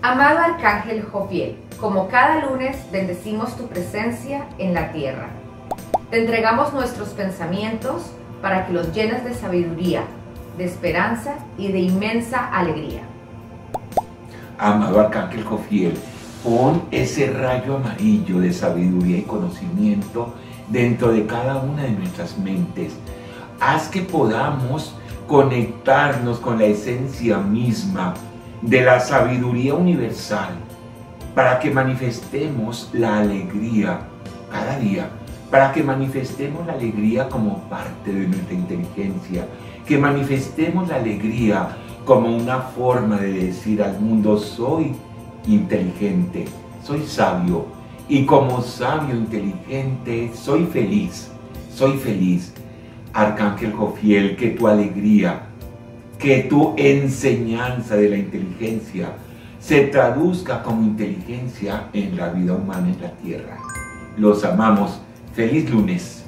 Amado Arcángel Jofiel, como cada lunes bendecimos tu presencia en la tierra. Te entregamos nuestros pensamientos para que los llenes de sabiduría, de esperanza y de inmensa alegría. Amado Arcángel Jofiel, pon ese rayo amarillo de sabiduría y conocimiento dentro de cada una de nuestras mentes. Haz que podamos conectarnos con la esencia misma de la sabiduría universal para que manifestemos la alegría cada día, para que manifestemos la alegría como parte de nuestra inteligencia, que manifestemos la alegría como una forma de decir al mundo: soy inteligente, soy sabio, y como sabio inteligente soy feliz, soy feliz. Arcángel Jofiel, que tu alegría, que tu enseñanza de la inteligencia se traduzca como inteligencia en la vida humana en la tierra. Los amamos. Feliz lunes.